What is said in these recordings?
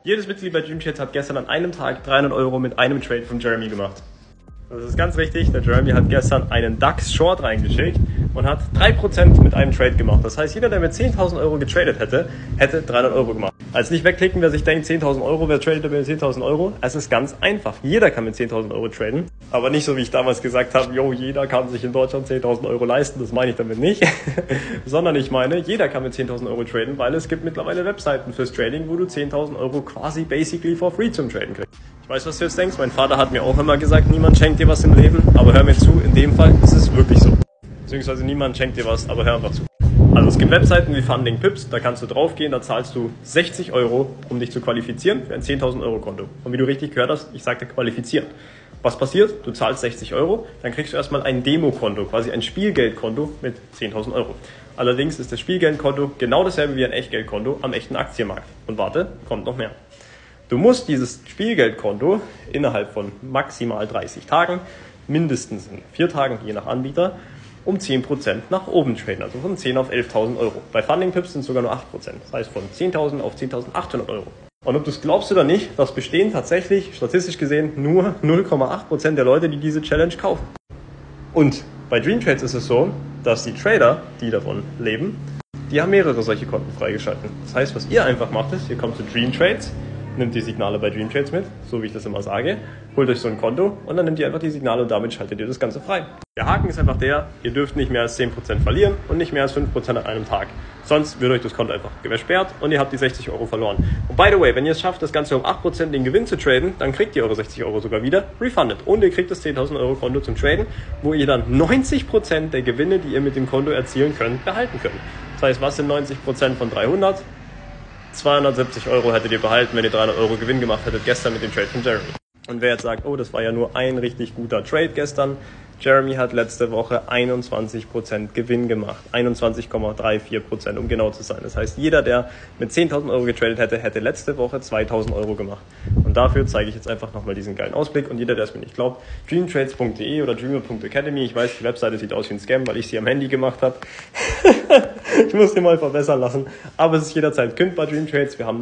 Jedes Mitglied bei DreamTrades hat gestern an einem Tag 300 € mit einem Trade von Jeremy gemacht. Das ist ganz richtig, der Jeremy hat gestern einen DAX Short reingeschickt und hat 3% mit einem Trade gemacht. Das heißt, jeder, der mit 10.000 € getradet hätte, hätte 300 € gemacht. Also nicht wegklicken, wer sich denkt, 10.000 €, wer tradet mit 10.000 €? Es ist ganz einfach. Jeder kann mit 10.000 € traden. Aber nicht so, wie ich damals gesagt habe, jeder kann sich in Deutschland 10.000 € leisten. Das meine ich damit nicht. Sondern ich meine, jeder kann mit 10.000 € traden, weil es gibt mittlerweile Webseiten fürs Trading, wo du 10.000 € quasi basically for free zum Traden kriegst. Ich weiß, was du jetzt denkst. Mein Vater hat mir auch immer gesagt, niemand schenkt dir was im Leben. Aber hör mir zu, in dem Fall ist es wirklich so. Beziehungsweise niemand schenkt dir was, aber hör einfach zu. Also es gibt Webseiten wie Funding Pips, da kannst du draufgehen, da zahlst du 60 €, um dich zu qualifizieren für ein 10.000 € Konto. Und wie du richtig gehört hast, ich sagte qualifizieren. Was passiert? Du zahlst 60 €, dann kriegst du erstmal ein Demokonto, quasi ein Spielgeldkonto mit 10.000 €. Allerdings ist das Spielgeldkonto genau dasselbe wie ein Echtgeldkonto am echten Aktienmarkt. Und warte, kommt noch mehr. Du musst dieses Spielgeldkonto innerhalb von maximal 30 Tagen, mindestens in 4 Tagen, je nach Anbieter, um 10% nach oben traden, also von 10 auf 11.000 €. Bei Funding Pips sind es sogar nur 8%, das heißt von 10.000 auf 10.800 €. Und ob du es glaubst oder nicht, das bestehen tatsächlich, statistisch gesehen, nur 0,8% der Leute, die diese Challenge kaufen. Und bei DreamTrades ist es so, dass die Trader, die davon leben, die haben mehrere solche Konten freigeschalten. Das heißt, was ihr einfach macht, ist, ihr kommt zu DreamTrades, nimmt die Signale bei DreamTrades mit, so wie ich das immer sage, holt euch so ein Konto und dann nehmt ihr einfach die Signale und damit schaltet ihr das Ganze frei. Der Haken ist einfach der, ihr dürft nicht mehr als 10% verlieren und nicht mehr als 5% an einem Tag. Sonst wird euch das Konto einfach gesperrt und ihr habt die 60 € verloren. Und by the way, wenn ihr es schafft, das Ganze um 8% den Gewinn zu traden, dann kriegt ihr eure 60 € sogar wieder refunded. Und ihr kriegt das 10.000 € Konto zum Traden, wo ihr dann 90% der Gewinne, die ihr mit dem Konto erzielen könnt, behalten könnt. Das heißt, was sind 90% von 300? 270 € hättet ihr behalten, wenn ihr 300 € Gewinn gemacht hättet gestern mit dem Trade von Jeremy. Und wer jetzt sagt, oh, das war ja nur ein richtig guter Trade gestern. Jeremy hat letzte Woche 21% Gewinn gemacht. 21,34%, um genau zu sein. Das heißt, jeder, der mit 10.000 € getradet hätte, hätte letzte Woche 2.000 € gemacht. Und dafür zeige ich jetzt einfach nochmal diesen geilen Ausblick. Und jeder, der es mir nicht glaubt, dreamtrades.de oder dreamer.academy. Ich weiß, die Webseite sieht aus wie ein Scam, weil ich sie am Handy gemacht habe. Ich muss den mal verbessern lassen. Aber es ist jederzeit kündbar, DreamTrades. Wir haben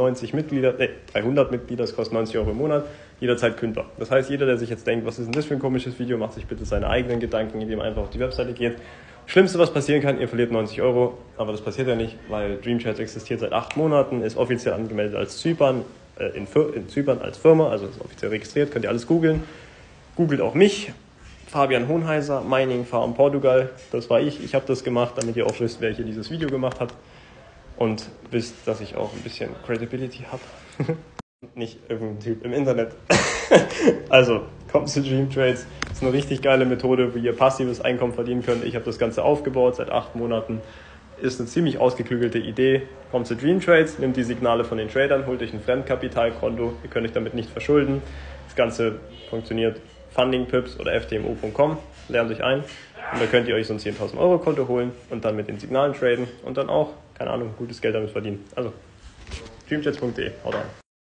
300 Mitglieder, das kostet 90 € im Monat. Jederzeit kündbar. Das heißt, jeder, der sich jetzt denkt, was ist denn das für ein komisches Video, macht sich bitte seine eigenen Gedanken, indem er einfach auf die Webseite geht. Schlimmste, was passieren kann, ihr verliert 90 €, aber das passiert ja nicht, weil DreamTrades existiert seit 8 Monaten, ist offiziell angemeldet als Zypern, in Zypern als Firma, also ist offiziell registriert, könnt ihr alles googeln. Googelt auch mich, Fabian Hohenheiser, Mining Farm Portugal, das war ich. Ich habe das gemacht, damit ihr auch wisst, wer hier dieses Video gemacht hat und wisst, dass ich auch ein bisschen Credibility habe. Nicht irgendein Typ im Internet. Also, kommt zu DreamTrades. Das ist eine richtig geile Methode, wie ihr passives Einkommen verdienen könnt. Ich habe das Ganze aufgebaut seit 8 Monaten. Ist eine ziemlich ausgeklügelte Idee. Kommt zu DreamTrades, nimmt die Signale von den Tradern, holt euch ein Fremdkapitalkonto. Ihr könnt euch damit nicht verschulden. Das Ganze funktioniert fundingpips oder ftmo.com. Lernt euch ein. Und da könnt ihr euch so ein 10.000 € Konto holen und dann mit den Signalen traden und dann auch, keine Ahnung, gutes Geld damit verdienen. Also, dreamtrades.de. Haut rein.